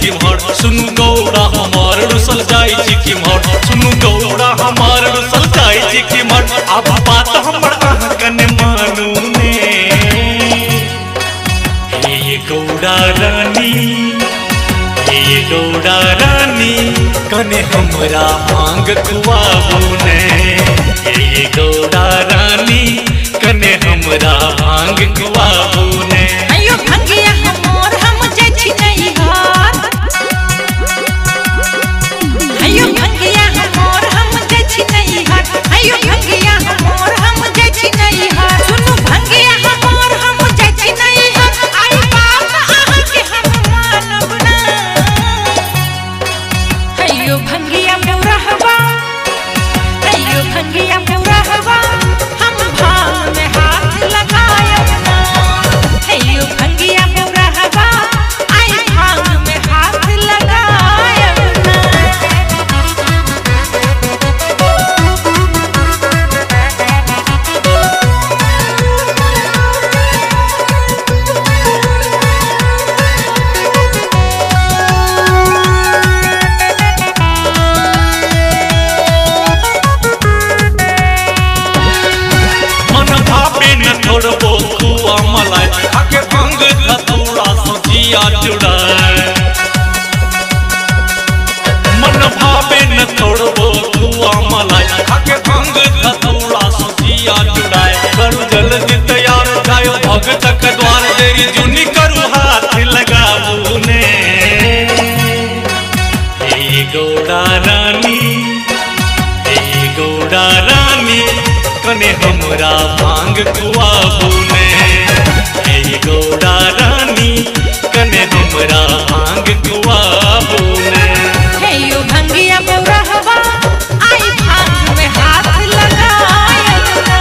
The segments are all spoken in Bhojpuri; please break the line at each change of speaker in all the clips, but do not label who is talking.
कि मोर सुनु गौड़ा हमार रुसल जाई छी कि मोर सुनु गौड़ा हमार रुसल जाई छी कि मोर अब बात हमर अहकन मानू ने हे गौड़ा रानी हे गौड़ा रानी कने हमरा मांग कुआबू ने हे गौड़ा रानी कने हमरा मांग कुआबू ने
अयो भंगिया हमर हम जाय छी नहीं हार अयो भंगिया हमर हम जाय छी नहीं हार अयो भंगिया हमर हम जाय छी नहीं हार सुनु भंगिया हमर हम जाय छी नहीं हार आई बात आहा के हम मानब ना अयो भंगिया मोरहवा अयो भंगिया मोरहवा हम भांग में हाथ लगायब ना अयो भंगिया मोरहवा आई भांग में हाथ लगायब ना
छोड़बो खुआ मलाई आके भंग धतूरा सोचिया जुड़ाए मन भावे न छोड़बो खुआ मलाई आके भंग धतूरा सोचिया जुड़ाए करू जल्दी तैयार जायो भगत के द्वार देरी जुनी करू हाथ लगाबू ने हे गौड़ा रानी हे गौड़ा रानी कने हमरा भांग कुआबू ने हे गौड़ा रानी कने हमरा भांग कुआबू ने
हेयो भंगिया मोरहवा आई भांग में हाथ लगायब ना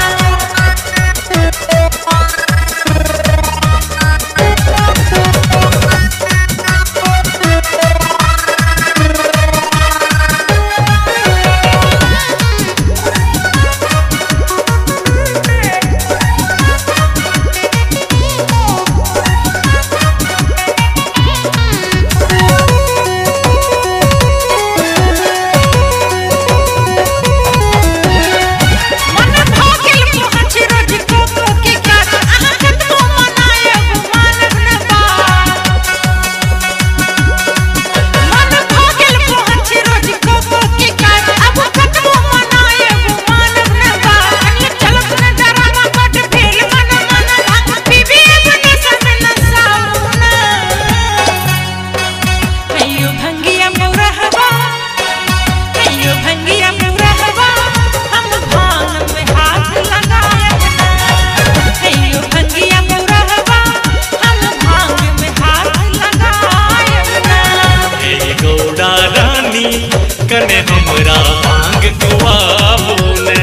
कने हमरा भांग कुआबू ने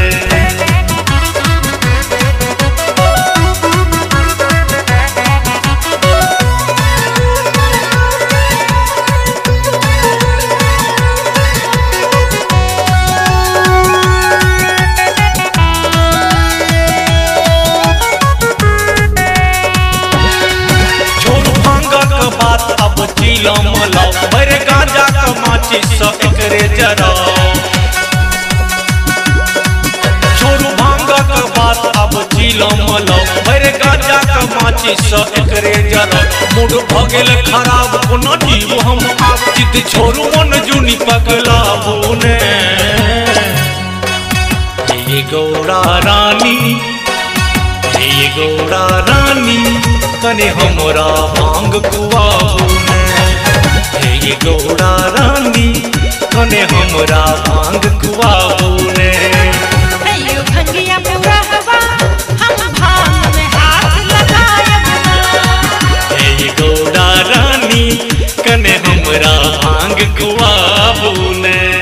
छोड़ भांगा के बात अब चीला मलाओ भर गांजा के माची सब एकरे जराओ छोड़ू भांगा के बात अब चीला मलाओ भर गांजा के माची सब एकरे जराओ मूड भ गेल खराब कोना जीव हम आप जिद छोड़ू मन जुनी पगलाबू ने हे गौड़ा रानी हे गौड़ा रानी कने हमरा भांग कुआबू ने हे गौड़ा रानी कने हमरा भांग कुआबू ने
अयो भंगिया मोरहवा हम भांग में हाथ लगायब ना
हे गौड़ा रानी कने हमरा भांग कुआबू ने।